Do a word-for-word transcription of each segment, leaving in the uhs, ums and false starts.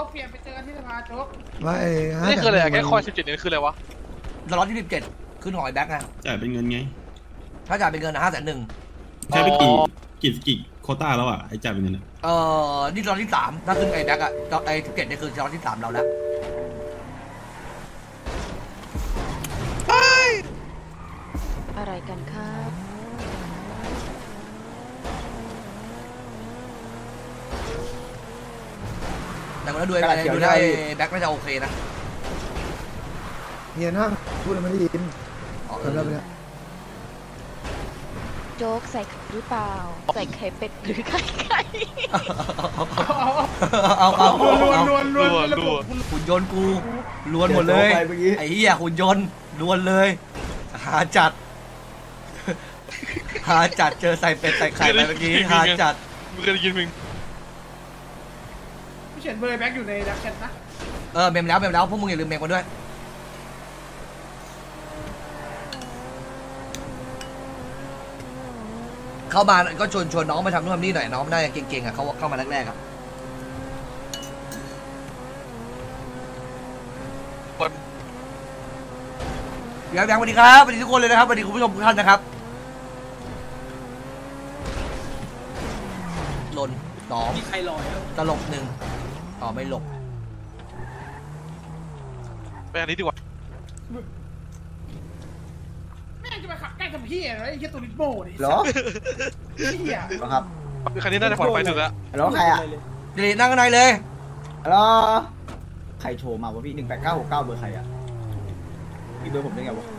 เปลี่ยนไปเจอกันที่สภาโจ๊กว่าไอ้นี่คืออะไรแค่คอยสิบเจ็ดนี่คืออะไรวะตลอดที่สิบเจ็ดขึ้นหอยแบ็คไงจ่ายเป็นเงินไงถ้าจ่ายเป็นเงินห้าแสนหนึ่งใช้ไปกี่กี่กี่โคต้าแล้วอ่ะไอ้จ่ายเป็นเงินเออนี่ตลอดที่สามถ้าขึ้นไอ้แบ็คอะไอ้สิบเจ็ดนี่คือตลอดที่สามเราแล้วอะไรกันครับแต่ก็ด้วยดูได้แบ็คน่าจะโอเคนะเฮียนั่งพูดแล้วไม่ได้ยินเออแล้วไปแล้วโจ๊กใส่ไข่หรือเปล่าใส่ไข่เป็ดหรือไข่ไก่เอาเอาเอาล้วนล้วนล้วนล้วนหุ่นยนต์กูล้วนหมดเลยไอ้เหี้ยหุ่นยนต์ล้วนเลยหาจัดหาจัดเจอใส่เป็ดใส่ไข่อะไรเมื่อกี้หาจัดมึงเคยได้ยินมึงพี่เฉินเบอร์แบ็กอยู่ในดักแชทนะเออเมมแล้วเมมแล้วพวกมึงอย่าลืมเมมกันด้วยเข้ามาก็ชวนชวนน้องมาทำนู่นทำนี่หน่อยน้องไม่ได้เก่งๆอ่ะเขาเข้ามาแรกๆอ่ะเดี๋ยวแบงค์สวัสดีครับสวัสดีทุกคนเลยนะครับสวัสดีคุณผู้ชมทุกท่านนะครับหล่นสองมีใครลอยตลกหนึ่งอ๋อไม่หลบไปอันนี้ดีกว่าแม่งจะไปขับใกล้กับพี่อะไรไอ้เหี้ยตัวนิดโม่ดิหรอเหี้ยครับคันนี้น่าจะปลอดภัยสุดแล้วหรอใครอ่ะเดี๋ยวนั่งข้างในเลยหรอใครโทรมาวะพี่หนึ่งแปดเก้าหกเก้าเบอร์ใครอ่ะพี่เบอร์ผมได้ไงวะ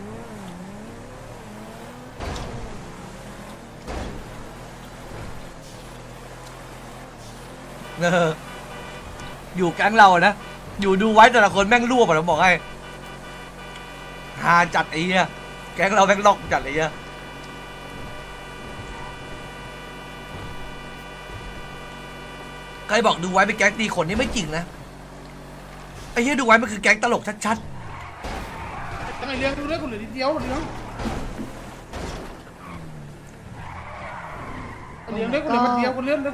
เอออยู่แก๊งเรานะอยู่ดูไว้แต่ละคนแม่งรั่วหมดผมบอกให้หาจัดไอ้เหี้ยแก๊งเราแม่งล็อกจัดไอ้เหี้ยใครบอกดูไว้เป็นแก๊งตีคนนี่ไม่จริงนะไอ้เหี้ยดูไว้มันคือแก๊งตลกชัดๆทำไมเลี้ยงดูเรื่องคนเหลือนิดเดียวเลี้ยงเลี้ยงเรื่องคนเหลือนิดเดียวคนเลี้ยงเรื่อง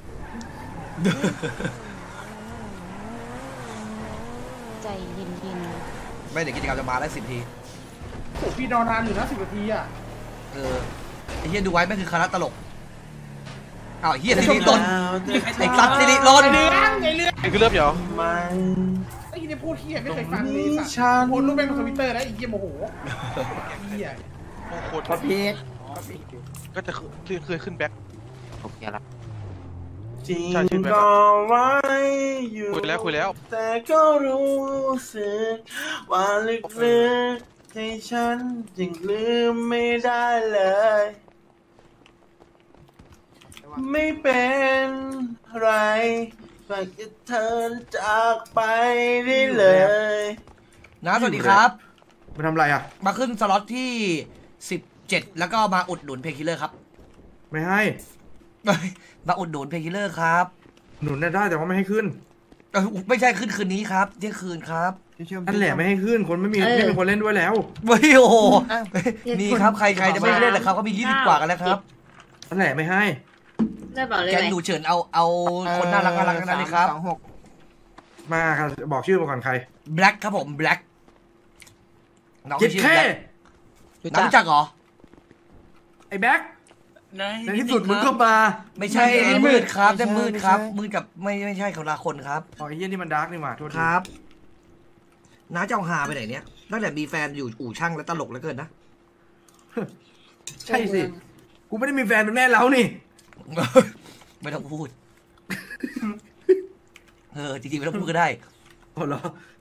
ใจเย็นๆไม่เดี๋ยวกิจกรรมจะมาได้สิบทีโอ้พี่นอนนานอยู่นะสิบนาทีอ่ะเออไอ้เฮียดูไว้ไม่คือคณะตลกอ้าวเฮียสิริลนไอ้สัตว์สิริลนเรื่องไงเรื่องไอ้คือเริ่มเหรอมันไอ้ที่พูดเฮียไม่เคยฟังเลยสัตว์โพสรูปแม่งในทวิตเตอร์แล้วไอ้เฮียโมโหเฮียโอ้โหพอพีกก็จะเคยขึ้นแบ็คโอเคละจริงก็ไว้อยู่คุยแล้วคุยแล้วแต่ก็รู้สึกว่าลึกๆให้ฉันยังลืมไม่ได้เลยไม่เป็นไรฝากจะเธอจากไปได้เลยนะสวัสดีครับมาทำอะไรอ่ะมาขึ้นสล็อตที่สิบเจ็ดแล้วก็มาอุดหนุนเพลคิลเลอร์ครับไม่ให้มาอุดหนุนเพลคิลเลอร์ครับหนุนได้แต่ว่าไม่ให้ขึ้นไม่ใช่ขึ้นคืนนี้ครับเที่ยงคืนครับนั่นแหละไม่ให้ขึ้นคนไม่มีไม่มีคนเล่นด้วยแล้วเฮ้ยโอ้นี่ครับใครใครจะไม่เล่นเลยครับเขามียี่สิบกว่ากันแล้วครับนั่นแหละไม่ให้แกงหนูเฉินเอาเอาคนน่ารักน่ารักนั้นเลยครับมาครับบอกชื่อมาก่อนใครแบล็คครับผมแบล็คน้องชื่อแบล็คน้องจักเหรอไอ้แบล็คในที่สุดมึงก็มาไม่ใช่มืดครับแต่มืดครับมืดกับไม่ไม่ใช่คนละคนครับอ๋อไอ้เหี้ยนี่มันดาร์กนี่มาโทษครับน้าเจ้าหาไปไหนเนี้ยตั้งแต่มีแฟนอยู่อู่ช่างแล้วตลกแล้วเกินนะใช่สิกูไม่ได้มีแฟนเป็นแม่เล้านี่ไม่ต้องพูดเออจริงๆไม่ต้องพูดก็ได้อ๋อเหรอ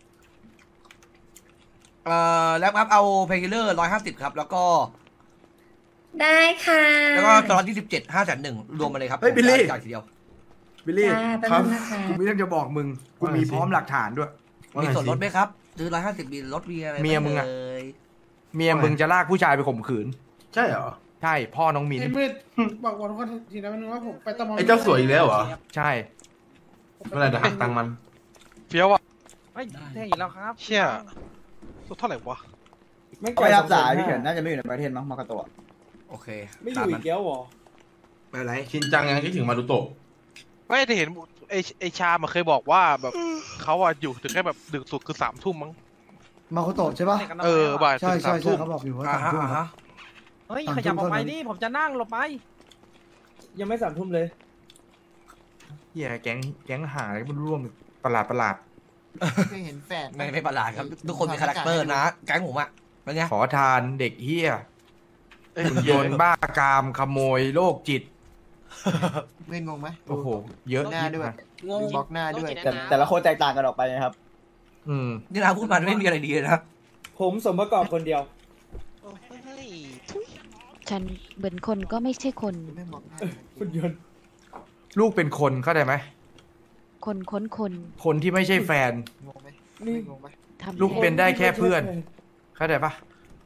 เอ่อแล้วครับเอาเพลย์เลอร์ร้อยห้าสิบครับแล้วก็ได้ค่ะแล้วก็ตอนที่สิบเจ็ดห้าแสนหนึ่งรวมมาเลยครับเฮ้ยบิลลี่จ่ายทีเดียวบิลลี่ครับกูมีเรื่องจะบอกมึงกูมีพร้อมหลักฐานด้วยมีส่วนลดไหมครับซื้อร้อยห้าสิบมีลดมีอะไรเมียมึงอะเมียมึงจะลากผู้ชายไปข่มขืนใช่เหรอใช่พ่อน้องมินไอ้มืดบอกวันก็ทีนั้นนึงว่าผมไปตะมองไอ้เจ้าสวยอีกแล้วเหรอใช่เมื่อไหร่จะหักตังมันเฟี้ยวอ่ะไม่แท่งอีกแล้วครับเชี่ยเท่าไหร่วะไม่ไปรับสายพี่เฉินน่าจะไม่อยู่ในประเทศมั้งมากาโตะโอเคไม่อยู่อีกแล้วหรอไม่ไรชินจังยังคิดถึงมารุโตะไม่ได้เห็นไอไอชามาเคยบอกว่าแบบเขาอะอยู่ถึงแค่แบบดึกสุดคือสามทุ่มมั้งมาโคโตะใช่ปะเออบ่ายใช่ถึงใช่สามใช่ทุ่มเขาบอกอยู่ว่าอ่าสามฮะทุ่มอ่าครัฮะบเฮ้ยสามขยับทุ่อมอกไปเท่านั้นนี่ผมจะนั่งหลบไปยังไม่สามทุ่มเลยเฮียแก๊งแก๊งหาอะไรมันร่วมประหลาดประหลาดเคยเห็นแฝดไม่ไม่ประหลาดครับทุกคนมีคาแรคเตอร์นะแก๊งผมอะเป็นไงขอทานเด็กเฮียหุ่นยนต์บ้ากามขโมยโรคจิตเว้นงงไหมโอ้โห เยอะหน้าด้วยงงบล็อกหน้าด้วยแต่แต่ละคนแตกต่างกันออกไปนะครับอืมนี่นะพูดมาไม่มีอะไรดีเลยนะผมสมประกอบคนเดียวฉันเหมือนคนก็ไม่ใช่คนไม่บล็อกหน้าคุณยนต์ลูกเป็นคนเข้าใจไหมคนค้นคนคนที่ไม่ใช่แฟนงงไหมไม่งงไหมทำลูกเป็นได้แค่เพื่อน เข้าใจปะ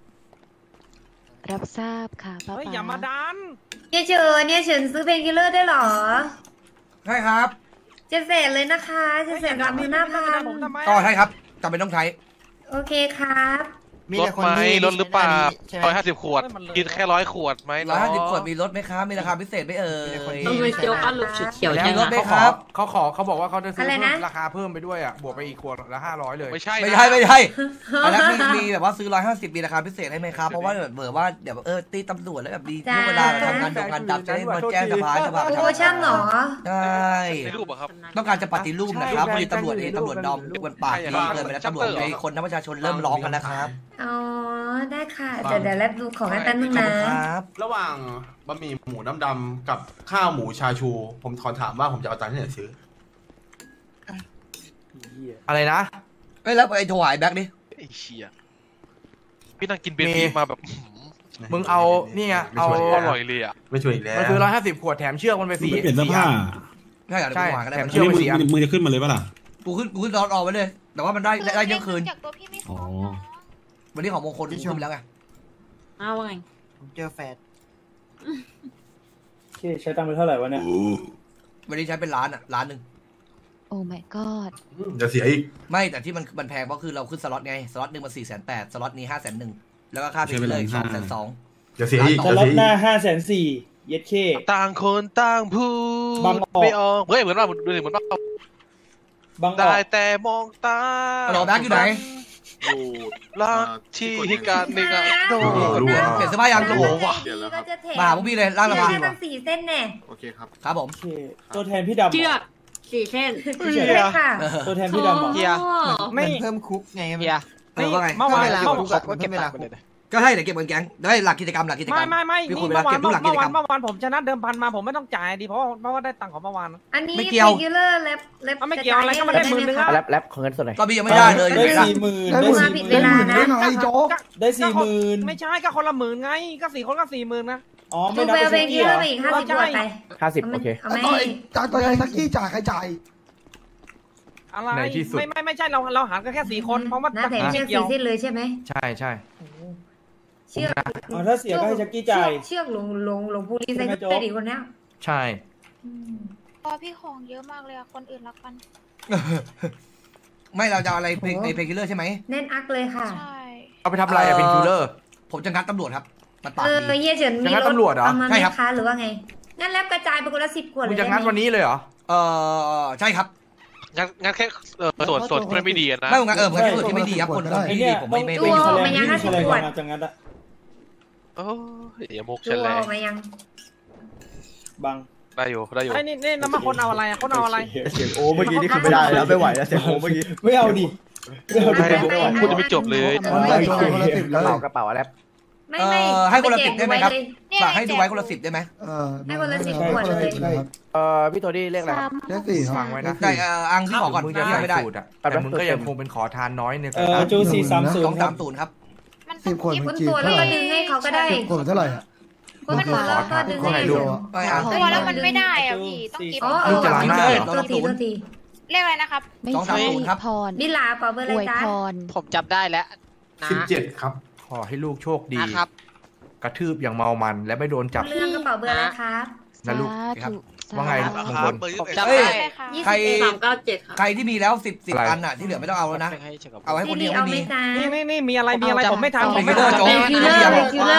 รับทราบค่ะป้าเฮ้ยป๊าอย่ามาดันเนี่ยเฉินเนี่ยเฉินซื้อเพนคิลเลอร์ได้เหรอใช่ครับเจ็ดแสนเลยนะคะเจ็ดแสนสามหมื่นห้าพันผมทำไมก็ใช่ครับจำเป็นต้องใช้โอเคครับมีลดแต่คนไหมที่ลดหรือเปล่าใช่ไหมร้อยห้าสิบขวด กินแค่ร้อยขวดไหมร้อยห้าสิบเนะขวดมีลดไหมครับ มีราคาพิเศษไหมเอ่ยทำไมเจียวอันลูกชุดเขียวแล้วมีรถไหมเขาคขอรับเขาขอเขาบอกว่าเขาจะซื้ออะไรเพิ่นะมราคาเพิ่มไปด้วยอ่ะ บวกไปอีกขวดละห้าร้อยเลยไม่ใช่ไม่นะใช่ไม่ใช่อันนั้นมีมีแบบว่าซื้อร้อยห้าสิบมีราคาพิเศษให้ไหมครับ เพราะว่าเบื่อว่าเดี๋ยวเออตีตำรวจแล้วแบบดีจ้าช่วงเวลาทำงานดงงานดำจะได้มาแจ้งสภาสภาโปรโมชั่นเหรอใช่ในรูปอะครับต้องการจะปฏิรูปนะครับพอดีตำรวจเองตำรวจดอมมันปากดีเกินไปแล้วตำรวจในคนทั้งประชาชนเริ่มร้องกันแล้วครับอ๋อ ได้ค่ะ เดี๋ยวเดี๋ยวแลบดูของให้แป๊บนึงขอบนะคุณครับระหว่างบะหมี่หมูน้ำดำกับข้าวหมูชาชู ผมขอถามว่าผมจะเอาตังค์ที่ไหนซื้ออะไรนะเอ้ยแล้วไอ้ถวายแบ็คดิไอ้เชี่ยพี่นั่งกินเบียร์พีมาแบบมึงเอานี่ไงเอาอร่อยเลยอะไม่ช่วยอีกแล้วมันคือร้อยห้าสิบขวดแถมเชือกมันไปมึงสี่ไม่เปลี่ยนเสื้อผ้าใช่เหรอเดี๋ยวกูหากันได้แถมไหมเชื่อันอนี้มึงมึงจะขึ้นมาเลยปะล่ะกูขึ้นกูขึ้นรอนออกไปเลย แต่ว่ามันได้ได้เยอะคืนจากตัวพี่ไม่อ๋อวันนี้ของมงคลกูขึ้นไปแล้วไงเอาไงผมเจอแฝดใช้ตังค์ไปเท่าไหร่วะเนี่ยวันนี้ใช้เป็นล้านอ่ะล้านหนึ่งโอ้ my god จะเสียอีกไม่แต่ที่มันมันแพงเพราะคือเราขึ้นสล็อตไงสล็อตหนึ่งมันสี่แสนแปดสล็อตนี้ห้าแสนหนึ่งแล้วก็ค่าเพลงเลยสองแสนสองจะเสียอีกสล็อตหน้าห้าแสนสี่เย็ดเคต่างคนต่างพูดบังออกไม่ออกเฮ้ยเหมือนว่าดูดิเหมือนว่าบางออได้กแต่มองตาฮัลโหลแบ็คอยู่ไหนอยู่รักที่การหนึ่งอะโดโอ้โหรู้อ่ะเปลี่ยนเสื้อผ้ายังโอ้โหว่ะก็จะแถมมาหาพวกพี่เลยร่างละเชืพัอน กให้มันสี่เส้นแน่โอเคครับครับผมโอเคตัวแทนพี่ดำเชือกสี่เส้นพี่เฉยใช่ค่ะตัวแทนพี่ดำเหรอเฮียไม่ไม่เพิ่มคุกไงเฮียเออว่าไงเมื่อวานเวลาเมื่อคุกวาอะนก็เก็บเวลาตังค์ไปเลยก็ให้เดี๋ยวเก็บเงินแก๊งได้หลักกิจกรรมหลักกิจกรรไม่มไม่ไม่มีนี่คนเวเมื่ลาอวาเก็นบทุกหลักกิเมื่อจกรวาร นมเมื่อวานผมชนะเดิมพันมาผมไม่ต้องจ่ายดีเพราะว่าเพราะว่าได้ตังค์ของเมื่อวานอันนี้ไม่เพเกี่ยวนคิลเลอร์แลบแลบเอาไม่เกี่ยวอะไรก็มาได้หมื่นนึงอะแรปแรปของเงินสดหน่อยก็พี่ยังไม่ได้เลยได้เห็นไหมล่ะสี่หมื่นได้ได้หมื่นสี่ผิดหเวมื่นลาได้ไงโจ๊กได้สี่หมื่นไม่ใช่ก็คนละหมื่นไงก็สี่คนก็สี่หมื่นนะอ๋อจูไม่นับเบลไปเพเช็นคคิกี้ลเหเลรออร์ไปอีกห้าสิบบวกไปห้าสิบเอาโอเคเอาไหมต่อยจากต่อยทักกี้จ่ายใครจ่ายอะไรในที่สุดไม่ไม่ไม่ใช่เราเราหารกันแค่สี่คนเพราะว่าน้าแถมไม่เชือกเกี่ยวสี่เส้นเลยใช่ไหมใช่ใช่เชือกอ๋อถ้าเสียก็ให้ชักกี้จ่ายเชือกหลงหลงหลงผู้รีไซใช่ไหมเคิโจ๊ลกดีคนเนี้ยใช่อืมพอพี่ของเยอะมากเลยอะคนอื่นรักกันไม่เราจะเอาอะไรเพลงในเพลงคิลเลอร์ใช่ไหมแน่นอักเลยค่ะใช่เอาไปทำอะไรอะเป็นคิลเลอร์ผมจะงัดตำรวจครับมันปากเออดีเฮียเฉินมีจะงัดรถตำรวจเหรอเอามาไหใช่มครับคะหรือว่าไงงั้นแลบกระจายไปคนละสิบขวดมึเลงยจะได้งัดไหมวันนี้เลยเหรอเออใช่ครับงั้นงั้นแค่เออส่วนส่วนที่ไม่ดีอะนะไม่งั้นเออมันก็ส่วนที่ไม่ดีครับคนคนไอที่เนี่ดียผมต้ไม่องไม่ต้ไม่องจั่แฉวลงมายังห้าสิบขวดที่แฉลงมาจากงั้นอะโอ้ยอย่ามุกจูฉันเลยออกมายังบังได้อยู่ได้อยู่ไอ้นี่นี่น้ำมาคนเอาอะไรอะคนเอาอะไรเสียงโอ้เมื่อกี้นี่คือไม่ได้แล้วไม่ไหวแล้วเสียงโอ้เมื่อกี้ไม่เอาดิไม่เอาดิไม่ไม่พูดจะไม่จบเลยมันได้โจ๊กคนละสิบเลยกระเป๋าแรปไม่เอไม่อให้คนละสิบได้ไหมครับปแจกฝากให้ดูไว้คนละสิบได้ไหมเออให้คนละสิบให้ขวดเลยคนละสิบครับเอ่อพี่โทนี่เรียกอะไรสามเลขสี่ครับฟังไว้นะได้เอออังพี่ขอก่อนมึงพี่จะใส่ไม่ได้สูตรอะแต่มึงก็ยังคงเป็นขอทานน้อยในเอ่อจูสี่สามศูนสองย์ครัสาบมศูนย์ครับมันสิบขวดคุมันณจีบตัวแล้วเท่าไหก็ร่ดึงให้เขาก็ได้สิบขวดเท่าไหร่อะคุณตัวแล้วก็ดึงให้ขอดูถ่ายรูปไปอ่ะตัวแล้วมันไม่ได้อะพี่ต้องกิฟอ๋อต์เออลูกจะล้างหน้าเหรอตัวทีตัวทีเรียกอะไรนะครับสองสามศูนย์ครับพรนี่ลาเปล่าเบอร์อะอไรวยจ๊ะพรผมจับได้แล้วนะสิบเจ็ดครับขอให้ลูกโชคดีนะครับกระทืบอย่างเมามันและไม่โดนจับเรื่องกระเป๋าเบอร์อะไรครับนะลูกสาธุว่าไงสาธุมงคลผมจับเอ้ยได้ค่ะยี่ใครสิบเอ็ดสามเก้าเจ็ดค่ะใครที่มีแล้วสิบสิบอะไรอันอ่ะที่เหลือไม่ต้องเอาแล้วนะ เอาให้คนซีเดีรียวเอาไม่ไหมมีจ๊ะนี่นี่นี่มีอะไรมีอะไรผมไม่ทำเอาผมไปไม่เลยทำโจ๊กเป็นคิลเลอร์เป็นคิลเลอร์โจ๊ก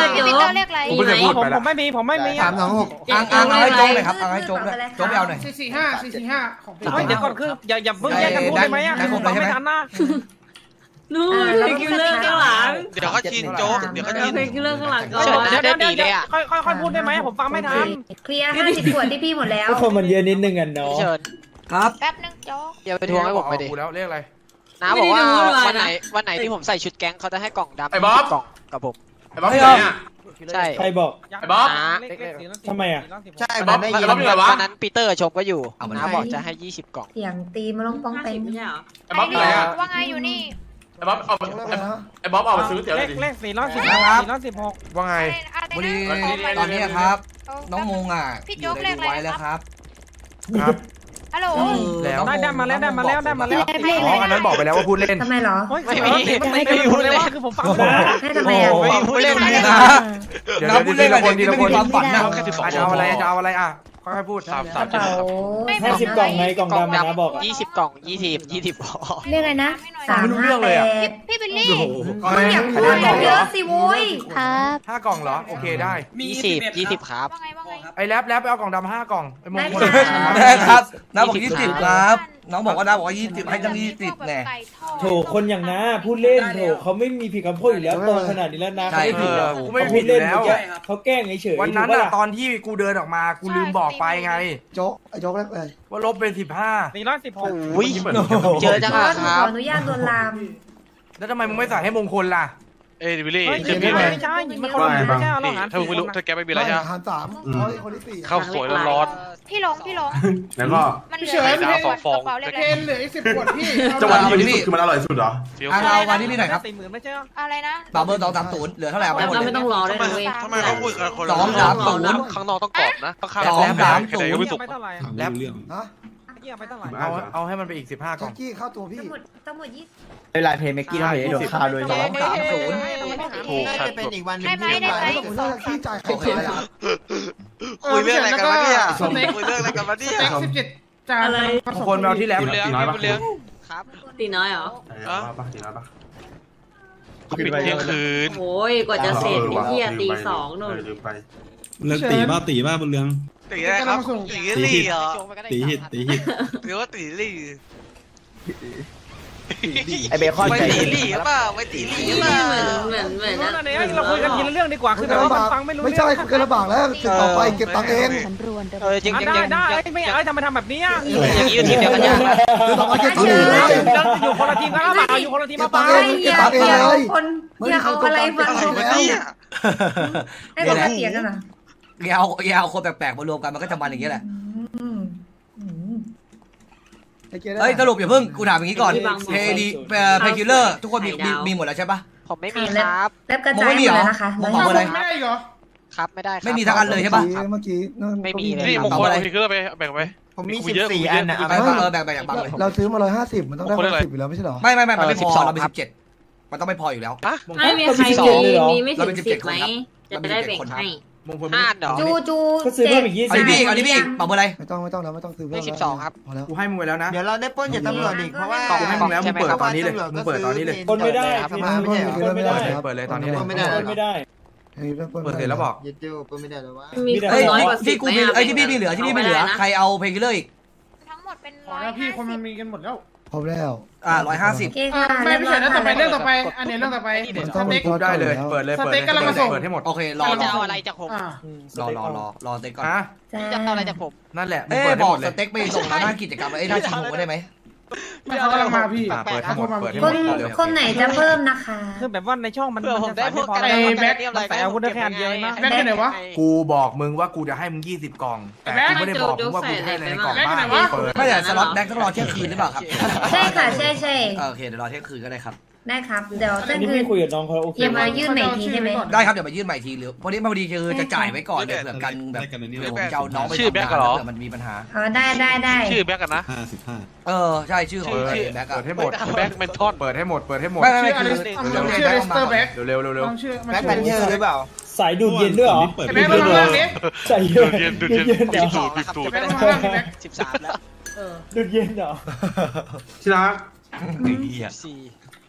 เรียกอะไรผมไม่เคยพูดผมไปผแล้วมไม่มีผมไม่มีสามสองหกอ่างอ่างเอาให้โจ๊กเลยครับเอาให้โจ๊กเลยโจ๊กไปเอาหน่อยสี่สี่ห้าสี่สี่ห้าของเป็นเฮ้ยเดี๋ยวก่อนคืออย่าอย่าเพิ่งแยกกันพูดได้ไหมอ่ะคือผมฟังไม่ทันนะนู่นคิวเลอร์ข้างหลังเดี๋ยวเขาชินโจ๊กเดี๋ยวเขาชินคิวเลอร์ข้างหลังก่อนเดี๋ยวเดี๋ยวเดี๋ยวค่อยค่อยค่อยพูดได้ไหมผมฟังไม่ทันเคลียร์ห้าสิบขวดที่พี่หมดแล้วทุกคนมันเยอะนิดนึงอ่ะเนาะเชิญครับแป๊บนึงโจ๊กอย่าไปทวงให้ผมไปดิกูแล้วเรียกอะไรน้าบอกว่าวันไหนวันไหนที่ผมใส่ชุดแก๊งเขาจะให้กล่องดำไอ้บ๊อบกล่องกับผมไอ้บ๊อบอยู่ไหนอ่ะใช่ใครบอกไอ้บ๊อบทำไมอ่ะใช่ไอ้บ๊อบไอ้บ๊อบอยู่ไหนวะวันนั้นปีเตอร์ชมก็อยู่เอามาน้าบอกจะให้ยี่สิบกล่องเสียงตีมาลงป้องเป็นไอ้บ๊อบอยู่ไหนอ่ะว่าไงอยู่นี่ไอ้บ๊อบเอาไอ้บ๊อบเอามาซื้อเตี๋ยวหเลน่อยขดิเลขสี่ร้อยสิบสี่ร้อยสิบหกว่าไงพอดีตอนนี้ครับ น้องมงอ่ะอยู่ในดูไว้แล้วครับครับฮัลโหลแล้วได้ได้มาแล้วได้มาแล้วได้มาแล้วอ๋ออันนั้นบอกไปแล้วว่าพูดเล่นทำไมเหรอไม่มีไม่มีพูดเลยว่าคือผมฟังไม่ได้ให้ทำไมอ่ะพูดเล่นนะเดี๋ยวน้าพูดเล่นอะไรทีที่ละไม่คนมีความฝันนะอาจจะเอาอะไรจะเอาอะไรอ่ะค่อยๆพูดสามกสามระเป๋าห้าสิบกล่องไงกล่องดำนะบอกอ่ะยี่สิบกล่องยี่สิบยี่สิบพอเรียกอะไรนะสามไม่รู้เรื่ห้าองแปเลยอะดพี่บิลลี่มึงอย่าพูดเยอะสิโว้ยครับห้ากล่องเหรอโอเคได้ยี่สิบยี่สิบครับว่าไงว่าไงไอ้แรปแรปไปเอากล่องดำห้ากล่องไอ้มงคลได้ครับน้าบอกยี่สิบครับ น้องบอกว่าน้าบอกว่ายี่สิบให้ตั้งยี่สิบแน่โถคนอย่างน้าพูดเล่นโถเขาไม่มีผิดคำพูดอยู่แล้วโตขนาดนี้แล้วนะใช่เขาไม่ผิดหรอกกูไม่เขาผิพูดดอยู่เล่นแล้วเมื่อกี้เขาแกล้งเฉยๆวันนั้นถูกอะปะล่ะตอนที่กูเดินออกมากูลืมบอกไปไงโจ๊กไอ้โจ๊กแรกเลยว่าลบเป็นสิบห้าสี่ร้อยสิบหกอุ้ยเจอจังขออะครับอนุญาตโดนลามแล้วทำไมมึงไม่ใส่ให้มงคลล่ะเอ้ยวิลลี่เฮ้ยไม่ใช่มันคนละไม่ใช่เราหารถ้ามึงไม่รู้ถ้าแกไม่มีอะไรไม่ใช่ไหมหารสามเพราะไอ้คนที่สี่ข้าวสวยร้อนพี่หลงพี่หลงแล้วก็มันเหลืเฉิอนเทขวดกระเป๋าเรียกเทอะไรนเหลืออีกสิบขวดพี่จังหวะที่ดีที่สุดคือมันอร่อยสุดเหรอๆเฟี้ยวอ่ะเอามาที่พี่หน่อยครับสี่หมื่นไม่ใช่หรออะไรนะบาร์เบอร์สองสามศูนย์เหลือเท่าไหร่เอาไปหมดเลยไม่ต้องรอได้เลยทำไมเขาคุยกันคนสองสามศูนย์ข้างนอกต้องกรอบนะข้างสองสามศูศูนย์นย์ไม่สุกไม่เท่าไหร่ถามไม่รู้เรื่องฮะเกี่ยไปเท่าไหร่เอาเอาให้มันไปอีกสิบห้ากล่แจ็องคกี้เข้าตัวพี่ทั้งหมดทั้งหมดยี่สิบเวลาเพย์เมกกี้ต้องเห็นโดนข้าวด้วยสองสามศูนย์ถูกครับเป็นอีกวันนึงได้ไหมได้ไหมผมน่าจะขี้จ่ายใครโอเคเสียครับคุยเรื่องอะไรกันวะเนี่ยสเต็กคุยเรื่องอะไรกันวะเนี่ยสเต็กสิบเจ็ดจานมงคลไปเอาที่แรปคุณเลี้ยงคุณเลี้ยงครับตีน้อยเหรอปะตีน้อยปะเขาปิดเที่ยงคืนโอ้ยกว่าจะเสร็จนี่เที่ยตีสองนู่นลืมไปเรื่องตีบ้าตีบ้าบนเรื่องตีอะไรครับตีลี่เหรอตีหิดตีหิดหรือว่าตีลี่ไอเบคอนไม่ใจตีลี่หรือเปล่าไม่ตีลี่หรือเปล่าเหมือนเหมือนนั่นเองเราคุยกันทีละเรื่องดีกว่าคือไม่เราลำบากฟังไม่รู้ไม่เรื่ใช่องคุณเกินลำบากแล้วติดต่อไปเก็บตังค์เองเออจริงจริงได้จริงได้ไม่เอ้ยทำไมทำแบบนี้อ่ะอย่างนี้ทีมเดียวกันยังคือต่อไปเก็บตังค์เอเองอเราอยู่คนละทีมกันหรือเปล่าอยู่คนละทีมมาเปล่าเก็บตังค์เองเลยคนอย่าเอาอะไรมาอะไรลงวะเนี่ยให้คนมาเถียงกันเหรอแกเอาแกเอาคนแปลกๆมารวมกันมันก็จะมันอย่างเงี้ยแหละอืมอืมไอ้เกียร์เฮ้ยสรุปอย่าเพิ่งกูถามอย่างงี้ก่อนเพดีเพคิลเลอร์ทุกคนมีมีมีหมดแล้วใช่ปะผมไม่มีครับเล็บกระจายหมดเลยนะคะมงบอกอะไรไม่ได้เหรอครับไม่ได้ครับไม่มีทั้งอันเลยใช่ปะเมื่อกี้ไม่มีเลยนี่มงคลเอาทีคือไปแบ่งไปผมมีสิบสี่อันนะไปเออแบ่งแบ่งอย่างบังเลยเราซื้อมาร้อยห้าสิบมันต้องได้ร้อยสิบอยู่แล้วไม่ใช่หรอไม่ไม่ไม่มันไม่พอเราเป็นสิบเจ็ดมันต้องไม่พออยู่แล้วไม่มีใครมีมีไม่ถึงสิบไหมจะได้แบ่งให้มงคลอ่านเหรอจูจูก็ซื้อเพิ่มอีกยี่เอาสิบดิพี่เอาดิพี่บอกเบอร์อะไรไม่ต้องไม่ต้องแล้วไม่ต้องซื้อได้สิบสองครับพอแล้วกูให้มึงไปแล้วนะเดี๋ยวเราได้ปล้นจากตำรวจอีกเพราะว่ากูให้มึงแล้วมึงเปิดตอนนี้เลยมึงเปิดตอนนี้เลยปล้นไม่ได้ไม่ได้ไม่ได้ไม่ได้ครับเปิดเลยตอนนี้เลยไม่ได้ไม่ได้เปิดเสร็จแล้วบอกยึดยูปล้นไม่ได้หรอวะมีเฮ้ยน้อยกว่าสิที่บกูมีไอ้ที่พี่มีเหลือที่พี่มีเหลือใครเอาเพคิลเลอร์อีกทั้งหมดเป็นขอร้อยแล้วพี่ห้าคนสิมับนมีกันหมดแล้วพร้อมแล้วอ่าร้อยห้าสิบโอเคอ่าค่ะไม่ไม่ใช่เรีเรื่ยอบ งร้ต่ออย ไปเรื่องต่อไปอันนี้เรื่องต่อไปสเต็กได้เลยเปิดเลยเปิดเลยเปิดเลยเปิดให้หมดโอเครอจะเอาอะไรจากผมอ่ารอรอรอรอเต็กก่อนฮะจะเอาอะไรจากผมนั่นแหละมึงเอ้เปิดให้บอหมกดเลสยเต็กไปส่งหน้ากิจกรรมไอ้หน้าชิงผมได้ไหมไม่เขากำลังมาพี่อ่าเปิดให้หมดเปิดให้หคมดนเร็วคนไหนจะเพิ่มนะคะคือแบบว่าในช่องมันเพื่อผมได้พวกมันใส่อาวุธได้แค่อันเดียวนะแบ็คอยู่ไหนวะกูบอกมึงว่ากูจะให้มึงยี่สิบกล่อง แต่กูไม่ได้บอกมึงว่ากูจะให้อะไรในกล่องบ้างเปิดไม่แต่สล็อตแบ็คต้องรอเที่ยงคืนหรือเปล่าครับใช่ค่ะใช่ใช่โอเคเดี๋ยวรอเที่ยงคืนก็ได้ครับได้ครับเดี๋ยวอัเที่ยนงนี้คืนพี่คุยกับน้องเขาโอเคอย่ามายื่นใหม่ทีใช่ไหมได้ครับเดี๋ยวมายื่นใหม่ทีหรือพอดีพอดีคือจะจ่ายไว้ก่อนเดี๋ยวเผื่อกันแบบเผื่อผมจะเอาน้องไปทำงานเผื่อมันมีปัญหาอ๋อได้ได้ได้ชื่อแบ็กกันนะห้าสิบห้าเออใช่ชื่อของเปิดแบ็คอะเปิดให้หมดแบ็กเมนทอนเปิดให้หมดเปิดให้หมดไม่ไม่ไม่ชื่อคืออะไรชื่อเลสเตอร์แบ็คเร็วเร็วเร็วต้องชื่อแบ็คแพนเทอร์หรือเปล่าสายดูดเย็นด้วยเหรอเปิดแบ็คมาข้างล่างนี้ใส่เย็นดูดเย็นดูดดูเย็ดนเย็นเหรอดูดแบ็คมาข้างล่างนี้แบ็คสิบสามแล้วดูดเย็นเหรอที่รักสี่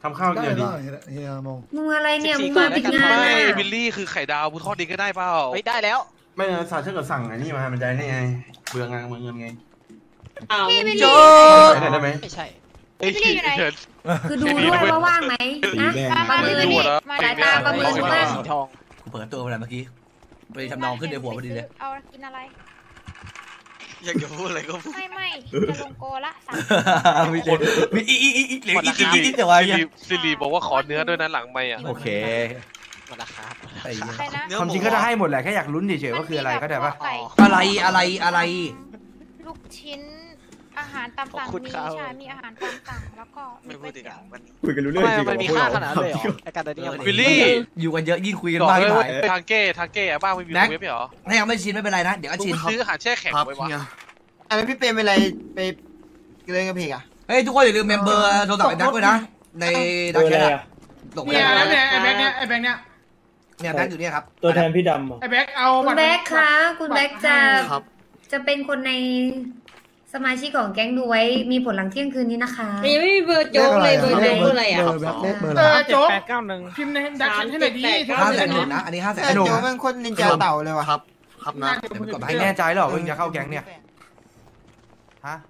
ทำข้าวได้เดี๋ยวดิได้เฮียมองมึงอะไรเนี่ยมึงมาปิดงานไม่อ่ะบิลลี่คือไข่ดาวพูทอดดีก็ได้เปล่าไม่ได้แล้วไม่นะสาวเชื่อกับสั่งไอ้นี่มามันใจนี่ไงเบื่องานเบื่อเงินไงพี่วิลโจลี่ได้ไหมไม่ใช่ไอ้ยพี่อยู่ไหนเฉินคือดูด้วยว่าว่างไหมสีนะแดงมามาดูนี่มาสายตาประเมินเพื่อนสีทองกูเปิดตัวไปแล้วเมื่อกี้ไปทำนองขึ้นในหัวพอดีเลยเอากินอะไรอยากจะพูดอะไรก็พูดไม่ไม่จะลงโกละสั่งมีเลยมีอีอีอีอีเหลืออีอีอีแต่ว่าซิริซิริบอกว่าขอเนื้อด้วยนะหลังไม่อ่ะโอเคหมดราคาไอ้เหี้ยใครนะความจริงก็จะให้หมดแหละแค่อยากลุ้นเฉยๆว่าคืออะไรก็ได้ปะไก่อะไรอะไรอะไรลูกชิ้นอาหารตามสั่งมีใช่มีอาหารตามสั่งแล้วก็ไม่พูดอีกอ่ะมันคุยกันรู้เรื่องทำไมจริงมันมีค่าขนาดนั้นเลยเหรอไอการเดินนี่บิลลี่อยู่กันเยอะยิ่งคุยกันบอกมากเลยที่ว่าไหนทางเก้ทางเก้อะบ้างไม่มีแม็กเว็บเหรอถ้ายังไม่ชินไม่เป็นไรนะ เดี๋ยวก็มึงชินไปซื้ออาหารแช่แข็งไว้วะอะไรพี่เปรมเป็นไรไปเล่นกับเพกอ่ะเฮ้ยทุกคนอย่าลืมเมมเบอร์โทรศัพท์ไอ้แบ็คด้วยนะ ในตัดัวกอะแชไรทอะหลงไปเนี่ยแล้วเนี่ยไอ้แบ็คเนี่ยไอ้แบ็คเนี่ยเนี่ยแบ็คอยู่เนี่ยครับตัวแทนพี่ดำอะไอ้แบ็คเอาคุณแบ็คคะคุณแบ็คจะครับจะเป็นคนในสมาชิกของแก๊งดูไว้มีผลหลังเที่ยงคืนนี้นะคะยังไม่มีเบอร์โจ๊กเลยเบอร์โจ๊กเบอร์อะไรอ่ะเบอร์แบ็คเลขเบอร์เออะไรอโจ๊กแปดเก้าหนึ่งพิมพ์ในดักแชทให้หน่อยดิห้าแสนหนึ่งนะ อันนี้ห้าแสนไอ้หหนึ่นูงเป็นคนนินจาเต่าเลยว่ะครับครับนะเดี๋ยวมันกดไปไม่แน่ใจหรอว่ามึงจะเข้าแก๊งเนี่ยฮะ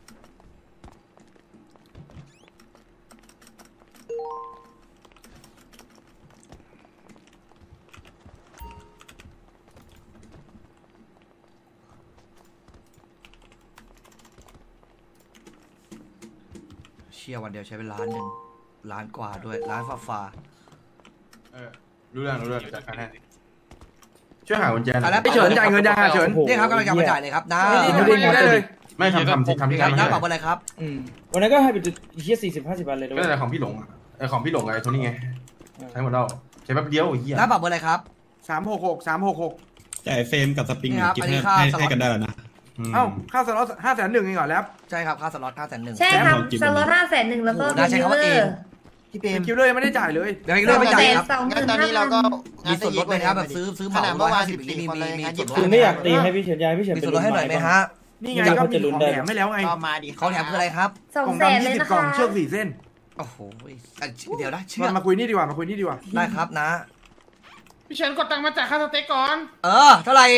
เชี่ยวันเดียวใช้เป็นล้านหนึ่งล้านกว่าด้วยล้านฟ้าฟ้าเออรู้เรื่องรู้เรื่องจัดการให้ช่วยหากุญแจหน่อ่ะอยแล้วไอ้เฉินจ่ายเงินยังอ่ะเฉินนี่ครับกำลังจะมาจ่ายเลยครับนะไม่ได้ไม่ได้เลยไม่ทำทำทำที่ครับทำน้าที่บอกว่าอะไรครับอืมวันนั้นก็ให้ไปเฮียสี่สิบห้าสิบวันเลยด้วก็ยแต่ของพี่หลงอ่ะไอของพี่หลงไอ้โทนี่ไงใช้หมดแล้วใช้แป๊บเดียวไอ้เหี้ยน้าบอกว่าอะไรครับสามหกหกสามหกหกจ่ายเฟรมกับสปริงนี่ครับกินอันนี้ให้ค่าให้สล็อตให้กันได้แล้วนะเอ้าค่าสล็อตห้าแสนหนึ่งเองเหรอแล้วใช่ครับค่าสล็อตห้าแสนหนึ่งใช่ครับแซมของกินสล็อตห้าแสนหนึ่งแล้วก็โอ้โหน่าใช้คำว่าเองพี่เปรมคิวเลยไม่ได้จ่ายเลยเดี๋ยวอีกเรื่องไม่จ่ายครับสองหงั้มื่นนตอนห้านี้เราก็มีส่วนลดไหมครับแบบซื้อซื้อเหขมานาดร้เมื่อยอวาห้าน สิบสิบมีสี่คนมีเลยมีงานส่ญี่วนลปุ่ดนคือไม่อยากตีให้พี่เฉินยายพี่เฉินมีเป็นส่วนลดให้หน่อยไหมฮะนี่ไงอยากก็จะมีลุ้นของได้แถมไม่แล้วไงก็มาดิของแถมคืออะไรครับสองกล่องแสนดำเลยยี่สิบนะกล่อคะงเชือกสี่เส้นโอ้โหอ่ะเดี๋ยวนะเชื่อมามาคุยนี่ดีกว่ามาคุยนี่ดีกว่าได้ครับนะพี่เฉินกดตังค์มาจ่ายค่าสเต็กก่อนเออเท่าไหร่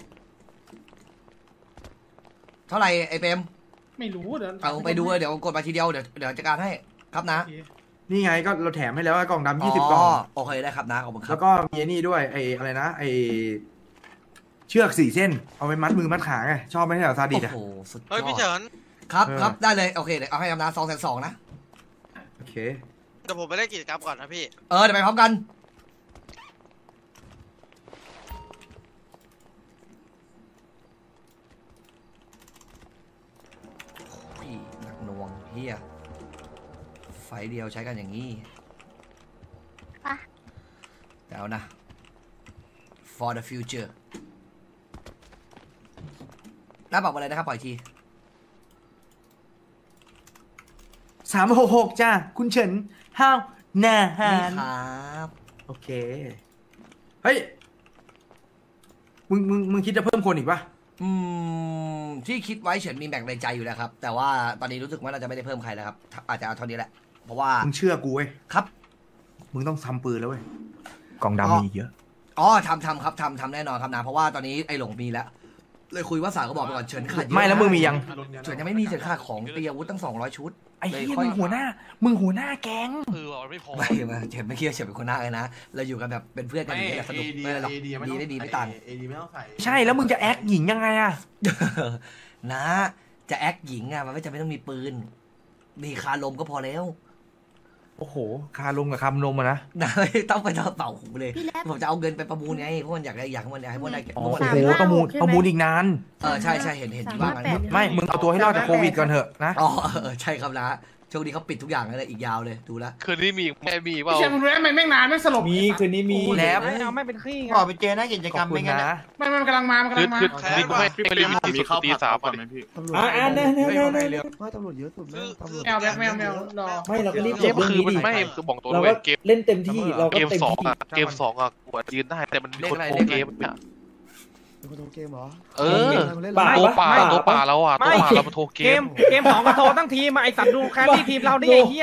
เท่าไหร่ไอ้เปรมไม่รู้เดี๋ยวเอาไปดูเดี๋ยวกดมาทีเดียวเดี๋ยวเดี๋ยวจัดการให้ครับนะนี่ไงก็เราแถมให้แล้วไอ้กล่องดำยี่สิบกล่องโอเคได้ครับนะขอบคุณครัแล้บวก็มีไอ้นี่ด้วยไอ้อะไรนะไอ้เชือกสี่เส้น เอาไปมัดมือมัดขาไงชอบไหมเนี่ยซาดิโอ้สอ่ะโหสุดยเฮ้ยพี่อดเฉินครับเออครับได้เลยโอเคเดี๋ยวเอาให้ครับนะสองแสนสองนะโอเคเดี๋ยวผมไปเล่นกิจกรรมก่อนนะพี่เออเดี๋ยวไปพร้อมกันโอ้ยหนักหน่วงเฮียไฟเดียวใช้กันอย่างนี้อ่ะเดี๋ยวนะ for the future น้าบอกว่าอะไรนะครับปล่อยทีสามหกหกจ้าคุณเฉินห้าวนาฮานี่นครับโอเค เฮ้ย มึงมึงมึงคิดจะเพิ่มคนอีกปะอืมที่คิดไว้เฉินมีแบ่งในใจอยู่แล้วครับ แต่ว่าตอนนี้รู้สึกว่าเราจะไม่ได้เพิ่มใครแล้วครับ อาจจะเอาเท่านี้แหละ เพราะว่ามึงเชื่อกูเว้ยครับมึงต้องทำปืนแล้วเว้ย กล่องอ๋อดำมีเยอะอ๋อทำทำครับทำทำแน่นอนครับนะเพราะว่าตอนนี้ไอ้หลงมีแล้ว เลยคุยว่าสาวก็บอกไปก่อนเฉินขาดเยอะไม่แล้วมึงมียังเฉินยังไม่มีเฉินขาดของตีอาวุธตั้งสองร้อยชุดไอ้เลยเหี้ยค่อยมึงหัวหน้า มึงหัวหน้าแก๊งคือว่าไม่พอไม่มาเฉินไม่เครียดเฉินเป็นคนหน้าเลยนะเราอยู่กันแบบเป็นเพื่อนกันอย่างนี้แหละสนุกไม่ได้หรอกดีได้ดีไม่ต่างเอดีไม่ต้องใส่ใช่ แล้วมึงจะแอคหญิงยังไงอะนะจะแอคหญิงอ่ะมันไม่จำเป็นต้องมีปืน มีคาลมก็พอแล้วโอ้โห คาลงกับคำนมอะนะนะต้องไปเป่าหูเลยผมจะเอาเงินไปประมูลไงเพราะมันอยากได้อยากให้มันอยากให้มันได้อ๋อเพราะมันโอ้โหประมูลประมูลอีกนานเออใช่ใช่เห็นเห็นอยู่บ้างนะไม่ มึงเอาตัวให้รอดจากโควิดก่อนเถอะนะอ๋อเออใช่ครับนะโชคดีเขาปิดทุกอย่างเลยอีกยาวเลยดูแลคืนนี้มีอีกแม่มีอีกเปล่าพี่เฉินมึงรู้ไหมแม่งนานแม่งสลบมีคืนนี้มีแล้วเอาไม่เป็นขี้ไงขอไปเจอหน้ากิจขกรอรบมคุไม่ณงั้นนะอะไม่ไม่มันกำลังมามันกำคืลัองมาคือนี่กูไม่ไม่ลิมิตสุดตีสามก่อนตำรวจอ่าอ่าแน่แน่เฮ้ยแน่ไม่แน่เรื่องไม่ตำรวจเยอะสุดนะตำรวจแมวแมวแมวแมวรอไม่เราก็รีบเกมคือมันไม่คือบอกตัวเราเลก็ยเกมเล่นเต็มที่เราก็เกมเต็มสองที่อะเกมสองอะกว่ายืนได้แต่มันมีคนโกงเกมเนี่ยเป็นคนโทรเกมเหรอเออเล่นป่าตัวปะป่าตัวป่าแล้วอ่ะตัวป่าเรามาโทรเกเกมมเกมสองก็โทรตั้งทีมาไอสัตว์ดูแครี่ทีมเราดิไอ้เหี้ย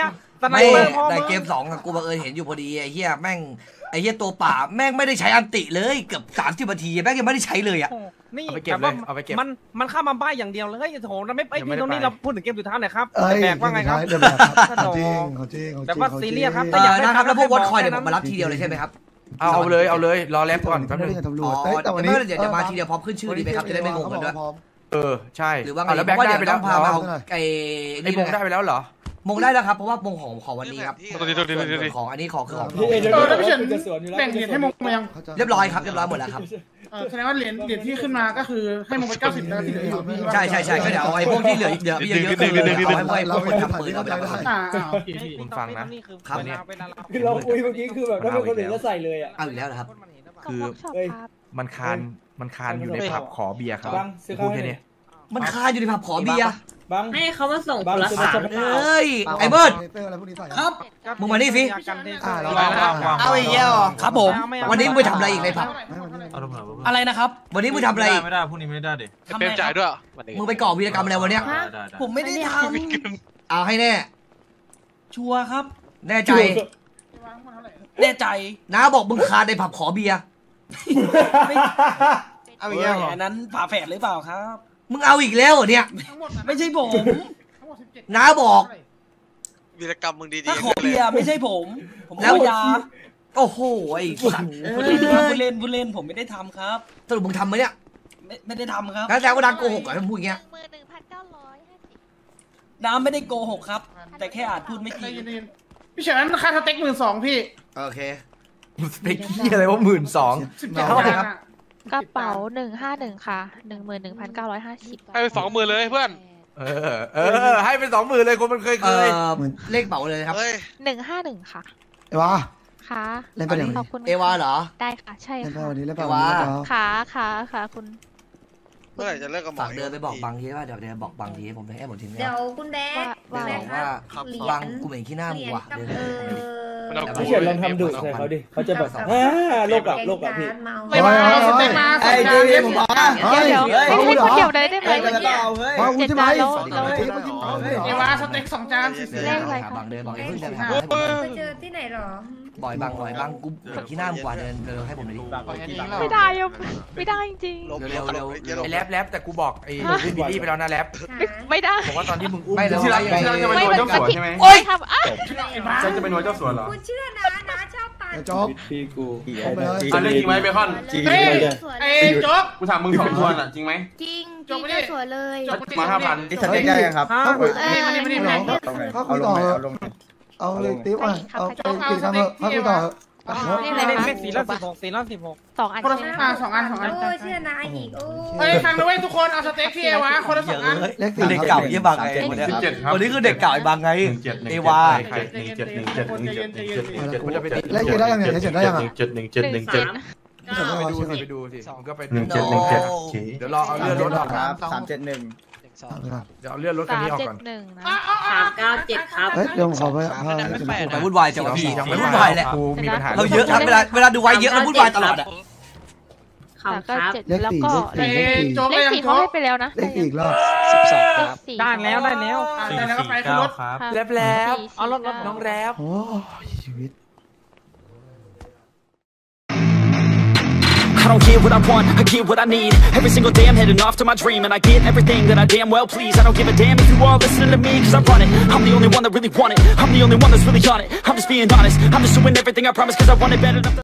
สไนไม่เปอร์พ่อแต่มึงเกมสองอะกูบังเอิญเห็นอยู่พอดีไอ้เหี้ยแม่งไอ้เหี้ยตัวป่าแม่งไม่ได้ใช้อันติเลยเกือบสามสิบนาทีแม่งยังไม่ได้ใช้เลยอะนี่เอาไปเก็บแต่ว่าเลยเอาไปเก็บมันมันเข้ามาบ้าอย่างเดียวเลยโอ้โหเราไม่ไอ้ยังไม่พี่ได้ตรงนี้ไปเราพูดถึงเกมสุดท้ายหน่อยครับเอ้ยแบกว่าไงครับเดี๋ยวแบบครับถ้าดอกจริงของจริงของจริงแต่ว่าซีเรียสครับเออนะครับแล้วพวกวอตคอยเดี๋ยวผมมารับทีเดียวเลยใช่ไหมครับเอาเอาเลยเอาเลยรอแรปก่อนแป๊บนึงตำรอ๋วอจเอ้ยแต่วันไม่นี้เป็นไรเดี๋ยวเดี๋ยวมาทีเดียวพร้อมขึ้นชื่อดีไหมครับจะได้ไม่งงกันด้วยพร้อมเออใช่หรือว่าไงเอาแล้วเพแบ็คราะว่าได้เดี๋ยวไปแล้ต้วองพามาเอาเอาไอ้ไอ้มงได้ไปแล้วเหรอมงได้แล้วครับเพราะว่ามงของของวันนี้ครับตัวนี้ตัวนี้ตัวนี้ตัวนี้ของอันนี้ของคือของพี่เอเดี๋ยวเออเดี๋แล้วยวพี่เฉินคุณจะสวนอยู่แล้วแบ่งเหรียญให้มงมายังเรียบร้อยครับเรียบร้อยหมดแล้วครับเออแสดงว่าเหรียญเหรียญที่ขึ้นมาก็คือให้มงไปเก้าสิบแล้วที่เหลืออยู่พี่ว่าใช่ใช่ใช่ก็เดี๋ยวเอาไอ้พวกที่เหลือเยอะเยอะเยอะๆเอาให้พวกไอ้พวกคนทำปืนเอาไปรับไปอ่าอ่าโอเคพี่มึงฟังนะครับคือเราคุยเมื่อกี้คือแบบถ้าเป็นคนอื่นก็ใส่เลยอ่ะเอาอีกแล้วนะครับคือเอ้ยมันคานมันคานอยู่ในผับขอเบียร์ครับบังซื้อพูข้าวดให้แค่หน่นี้อยมันคาอยู่ในผับขอเบียร์บังให้เขามาส่งบังคนละซื้อสามมาเอ้ยไอ้เบิร์ดเป้อะไรพวกนี้ใส่ครับ มึงมานี่สิอ่าเราเอาอีกแล้วเหรอครับผมวันนี้มึงไปทำอะไรอีกในผับอะไรนะครับวันนี้มึงทำอะไรอีกไม่ได้พรุ่งนี้ไม่ได้ดิเปรมจ่ายด้วยวันนี้มึงไปก่อวีรกรรมอะไรวันเนี้ยผมไม่ได้ทเอาให้แน่ำชัวร์ครับแน่ใจแน่ใจน้าบอกมึงคาในผับขอเบียร์เอาอีกแล้วเหรออันนั้นฝาแฝดหรือเปล่าครับมึงเอาอีกแล้วเหรอเนี่ยไม่ใช่ผมน้าบอกวีรกรรมมึงดีๆถ้าขอเบียร์ไม่ใช่ผม ผมแล้วขอยาโอ้โหไอ้สัตว์พูดเล่นครับพูดเล่นพูดเล่นผมไม่ได้ทำครับสรุปมึงทำไหมเนี่ยไม่ไม่ได้ทำครับงั้นแสดงว่าดังโกหกเหรอถ้ามึงพูดอย่างเงี้ยมือหนึ่งพันเก้าร้อยห้าสิบน้ำไม่ได้โกหกครับ แต่แค่อาจพูดไม่จริงพี่เฉินค่าสเต็กหมื่นสองพี่โอเคสเต็กที่อะไรว่าหมื่นสองสิบเจ็ดเท่าไหร่ครับกระเป๋าหนึ่งห้าหนึ่งค่ะหนึ่งหมื่นหนึ่งพันเก้าร้อยห้าสิบให้ไปสองหมื่นเลยเพื่อนเออเออให้เป็นสองหมื่นเลยคนมันเคยเอเคยอเลขเป๋าเลยครับหนึ่งห้าหนึ่งค่ะไอ้วะค่ะเล่นไปไหนขอบคุณเอวาเหรอได้ค่ะ ใช่เล่นไปค่ะวันนี้เล่นไปวันนี้เล่นไปค่ะค่ะค่ะคุณเมื่อไหร่จะเลิกกับหมอฝากเดินไปบอกบางทีว่าเดี๋ยวเดี๋ยวบอกบางทีให้ผมไปให้หมดทีนี้เดี๋ยวคุณแบ๊กเดี๋ยวบอกว่าเหรียบางญกูเหม็นขี้หน้าเหมึรีงยญว่ะกับเดี๋ยวเอเดี๋ยวอพี่เฉินลองทำดูดใส่เขาดิเขาจะแบบอ่าโลกอะโลกอะพี่เมาไม่มาเอาสเต็กมาสองจานผมบอกเดี๋ยวเดี๋ยวให้ให้คนเดียวเลยได้ไหมเฮ้ยเมื่อกี้เอาเฮ้ยมาคุณใช่ไหมเอวาสเต็กสองจานสี่สิบเดินหาบางเดินบอกไอ้เพิ่งเดินหาให้ผมไปเจอที่ไหนหรอบ่อยบางบ่อยบางกูเหม็นขี้หน้ามึงกว่าเดินเดินให้ผมหน่อยดิไม่ได้อะไม่ได้จริงเร็วเร็วเร็วไอ้แรปแรปแต่กูบอกไอ้บิลลี่ไปแล้วนะแรปๆไม่ได้บอกว่าตอนที่มึงอุ้มไม่แล้วที่รักไม่ที่รักจะไปไม่นวลมันเจ้าสัวใช่ไหมโอ๊ยทำอ่ะฉันจะไปนวลเจ้าสัวเหรอคุณเชื่อนะนะชอบปาไอ้โจ๊กพี่กูเอาไปเลยอันนี้จริงไหมเบคอนจริงเฮ้ยเลยไอ้โจ๊กกูถามมึงสองทวนอ่ะจริงไหมจริงจบไม่จได้ริงสวยเลยจบมาห้าพันนี่สเต็กได้ยังครับฮะเขาคุยเออไม่ได้ไม่ได้ไม่ได้ตรงไหนเขาคุเอายลต่งอไหนเอาลงไหนเอาเลยติ๊บอ่ะเอาไปกินกันเถอะเขาคุยต่อนี่อะไรเลขสี่ร้อยสิบหกสี่ร้อยสิบหกสองอันคนละใช่ไหมอ่าสองอันสองอันโอ้เชื่อนะอีกโอ้เฮ้ยฟังนะเว้ยทุกคนเอาสเต็กที่เอวาคนละสองอันเลขสี่เด็กเก่ายี่บางไงวันนี้สิบเจ็ดครับวันนี้คือเด็กเก่าไอ้บางไงหนึ่งเจ็ดหนึ่งเอเจ็ดวาใครหนึ่งเจ็ดหนึ่งเจ็ดหนึ่งเจ็ดหนึ่งเจ็ดหนึ่งเจ็ดมันจะไปติดเลขกี่ได้ยังไงเลขเจ็ดได้ยังหอ่ะนึ่งเจ็ดหนึ่งเจ็ดหนึ่งเจ็ดไปดูสิไปดูสิมึงก็ไปหนึ่งเจ็ดหนึ่งเจ็ดเดี๋ยวรอเอาเลื่อนรถออกครับสามเจ็ดหนึ่งเดี๋ยวเอาเลื่อนรถคันสามนี้ออกเจ็ดก่อนหนึ่งนะสามเก้าเจ็ดครับเฮ้ยเดี๋ยวผมขอไปพาไปวุ่นวายจังวะพี่ยังไม่วุ่นวายแหละกูมีปัญหาเราเยอะครับเวลาเวลาดูไว้เยอะเราวุ่นวายตลอดอ่ะขอบสามคเก้ารับเจ็ดเลขแล้วสี่ก็เลขเอ้สี่โจ๊กเลได้ขยังสี่โจ๊เขากให้ไปแล้วนะเลขสี่อีกรอบสิบสองครับได้แล้วได้แล้วได้แล้วก็ไปขึ้นรถค่ะแรปแรปเอารถรถน้องแรปโอ้ชีวิต I don't get what I want, I get what I need. Every single day I'm heading off to my dream, and I get everything that I damn well please. I don't give a damn if you all listening to me, cause I run it. I'm the only one that really want it, I'm the only one that's really on it. I'm just being honest, I'm just doing everything I promise, cause I want it better than